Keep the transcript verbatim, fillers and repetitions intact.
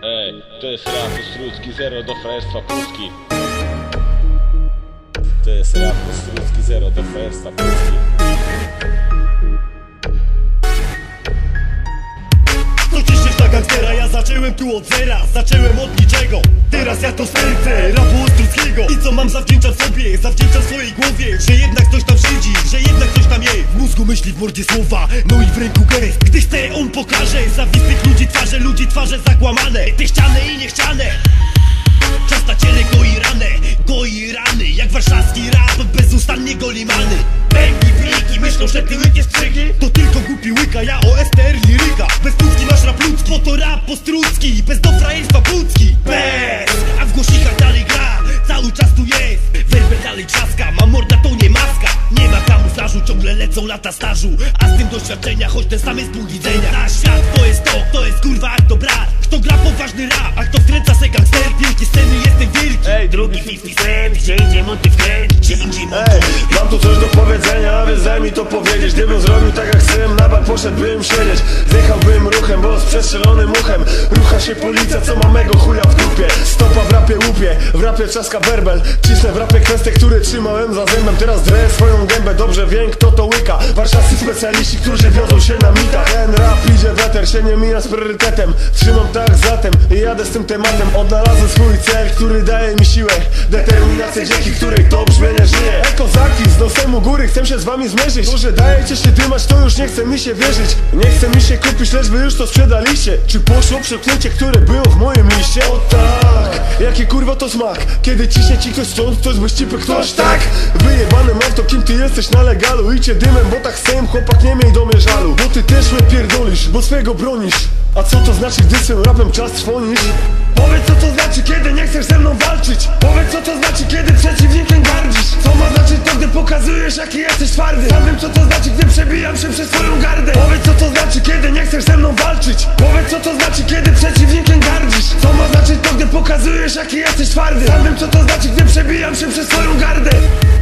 Ej, to jest rap Ostrucki, zero do frajerstwa Polski. To jest rap Ostrucki, zero do frajerstwa Polski. Co ciśniesz na gangstera? Ja zacząłem tu od zera, zacząłem od niczego. Teraz ja to serce rapu Ostruckiego. I co mam zawdzięczać sobie? Zawdzięczam swojej głowie, że jednak coś tam siedzi, że jednak coś tam jest. W mózgu myśli, w mordzie słowa, no i w ręku gest. Gdy chce, on pokaże zawistych ludzi twarze, ludzi twarze zakłamane, te ściane i niechciane. Czas na ciele goi ranę, goi rany, jak warszawski rap, bezustannie golimany. Pęki, pliki, myślą, że ty łykiesz strzygi. To tylko głupi łyka, ja o S T R liryka. Bez Tucki masz rap ludzki, bo to rap Ostrucki, bez do frajerstwa Pucki. Bez, a w głośnikach dalej gra, cały czas tu jest. Werber dalej trzaska, ma morda to nie maska. Nie ma kamuflażu, ciągle lecą lata stażu. A z tym doświadczenia, choć ten sam jest punkt widzenia. Na świat to jest to, to jest kurwa jak to brat. Kto gra poważny rap, a kto wkręca se gangster. Wielkie sceny, jestem wielki. Ej, drugi fifty cent, gdzie indziej monty wkręt, gdzie indziej monty. Ej, mam tu coś do powiedzenia, a więc daj mi to powiedzieć. Gdybym zrobił tak jak chcę, na bar poszedłbym siedzieć. Zjechałbym ruchem, bo z przestrzelonym uchem rucha się policja, co ma mego chuja w grupie. Stopa w rapie łupie, w rapie trzaska werbel. Cisnę w rapie kwestie, które trzymałem za zębem. Teraz drę swoją gębę, dobrze wiem kto to łyka. Warszawscy specjaliści, którzy wiozą się na mitach. Ten rap idzie weter, się nie mija z priorytetem. Trzymam tak zatem i jadę z tym tematem. Odnalazłem swój cel, który daje mi siłę, determinację, dzięki której to brzmienie żyje. Ej kozaki, z nosem u góry, chcę się z wami zmierzyć. To, że dajecie się dymać, to już nie chce mi się wierzyć. Nie chce mi się kupić, lecz wy już to sprzedaliście. Czy poszło przepchnięcie, które było w moim liście? O tak, jaki kurwa to smak, kiedy ciśnie ci ktoś stąd, ktoś by ścipy ktoś tak. Wyjebany mam to, kim ty jesteś na legalu. Idźcie dymem, bo tak chcę, chłopak, nie miej do mnie żalu. Bo ty też mnie pierdolisz, bo swego bronisz. A co to znaczy, gdy swym rapem czas trwonisz? Powiedz co to znaczy, kiedy nie chcesz ze mną walczyć. Powiedz co to znaczy, kiedy przeciwnikiem gardzisz. Co ma znaczyć to, gdy pokazujesz jaki jesteś twardy. Sam wiem co to znaczy, gdy przebijam się przez swoją gardę. Powiedz co to znaczy, kiedy nie chcesz ze mną walczyć. Powiedz co to znaczy, kiedy przeciwnikiem gardzisz. Co ma znaczyć to, gdy pokazujesz jaki jesteś twardy. Sam wiem co to znaczy, gdy przebijam się przez swoją gardę.